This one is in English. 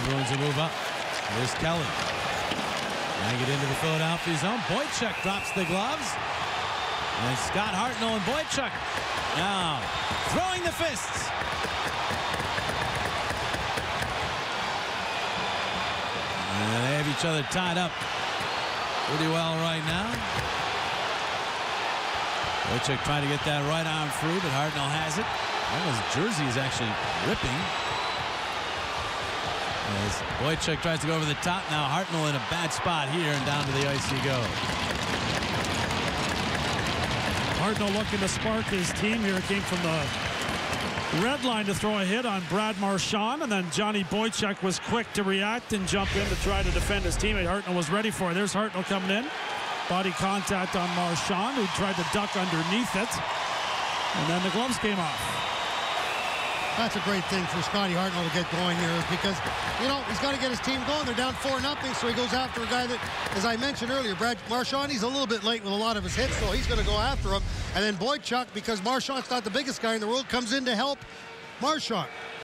Bruins will move up. Here's Kelly. Trying to get into the Philadelphia zone. Boychuk drops the gloves. And Scott Hartnell and Boychuk now throwing the fists. And they have each other tied up pretty well right now. Boychuk trying to get that right arm free, but Hartnell has it. His jersey is actually ripping. As Boychuk tries to go over the top. Now Hartnell in a bad spot here, and down to the ice he goes. Hartnell looking to spark his team here. Came from the red line to throw a hit on Brad Marchand, and then Johnny Boychuk was quick to react and jump in to try to defend his teammate. Hartnell was ready for it. There's Hartnell coming in. Body contact on Marchand, who tried to duck underneath it. And then the gloves came off. That's a great thing for Scotty Hartnell to get going here, because, you know, he's got to get his team going. They're down 4-0, so he goes after a guy that, as I mentioned earlier, Brad Marchand, he's a little bit late with a lot of his hits, so he's going to go after him. And then Boychuk, because Marchand's not the biggest guy in the world, comes in to help Marchand.